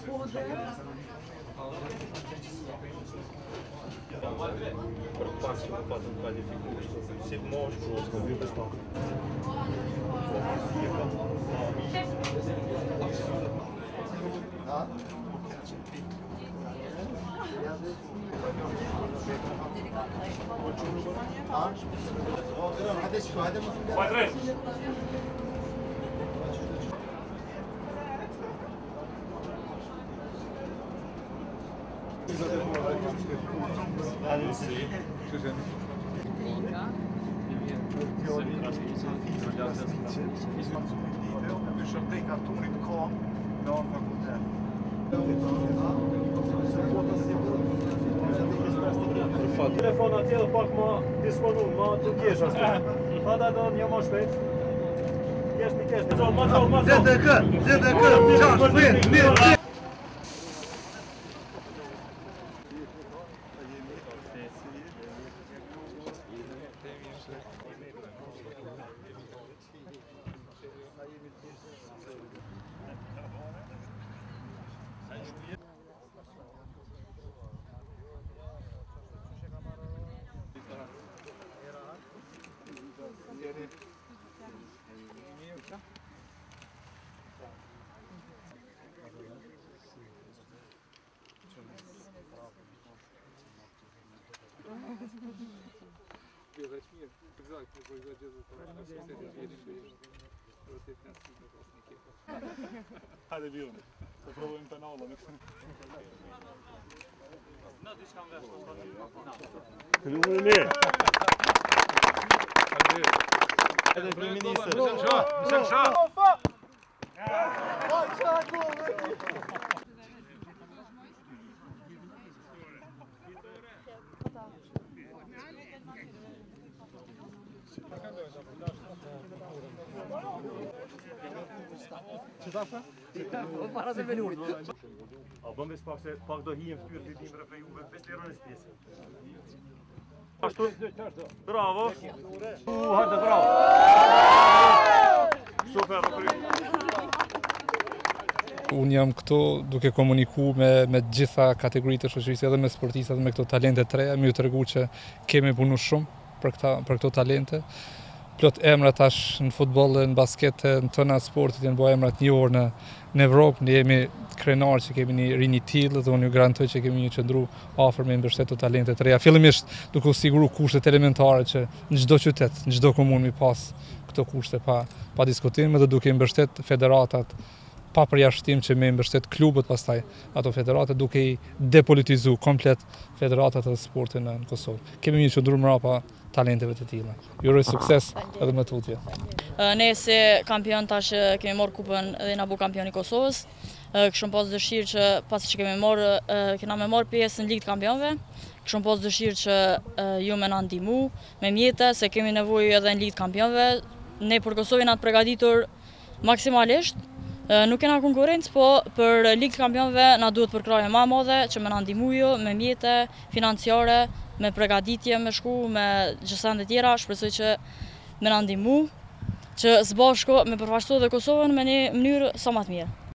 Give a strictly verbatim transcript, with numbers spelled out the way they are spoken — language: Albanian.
Preocupação com o padrão de qualificação. Se mostra os convites estão. Padre! Dus dat betekent toen ik kwam, dan Telefon atje pak më disponum, më të kesh ashtu. Ata do një më shpejt. Kesh mi kesh. Zo, më zo, më zo. D D K, D D K, çfarë bën? Mirë. Hajde Bjorn, të provojmë penalla me këtë. Na diçka nga Këllumën e mirë. Edhe kryeministër. Shë, shë, Para se velurit. A bëm veç pak se pak do hijem fytyrë të dimre për juve, veç lirën e shtesë. Ashtu. Bravo. U, hajde, bravo. Super, për ju. Unë jam këtu duke komuniku me, me gjitha kategoritë të shoqërisë edhe me sportistat me këto talente të reja, më ju tregu që kemi punu shumë për, këta, për këto talente. Plot emra tash në futboll, në basket, në tëna sportit janë bo emrat një orë në, në Evropë, ne jemi krenar që kemi një rini tillë dhe unë ju garantoj që kemi një qëndru afër me mbështet të talente të reja. Fillimisht duke u siguru kushtet elementare që në çdo qytet, në çdo komunë mi pas këto kushte pa, pa diskutim dhe duke mbështet federatat pa përjashtim që me mbështet klubët pastaj ato federatat duke i depolitizu komplet federatat dhe sportin në Kosovë. Kemi një qëndru mrapa talenteve të tilla. Ju uroj sukses edhe me tutje. Ne si kampion tash kemi marrë kupën dhe na bu kampion i Kosovës. Kishëm pas dëshirë që pas që kemi marrë, kena me marrë pjesë në Ligë të Kampionëve. Kishëm pas dëshirë që ju me na ndihmu me mjete se kemi nevojë edhe në Ligë të Kampionëve. Ne për Kosovën na të përgatitur maksimalisht. Nuk kena konkurrencë, po për Ligë të Kampionëve na duhet përkraje më e madhe që me na ndihmu ju me mjete financiare, me përgatitje, me shku, me gjësande tjera, shpresoj që me na ndihmu, që së bashku me përfaqësu dhe Kosovën me një mënyrë sa më të mirë.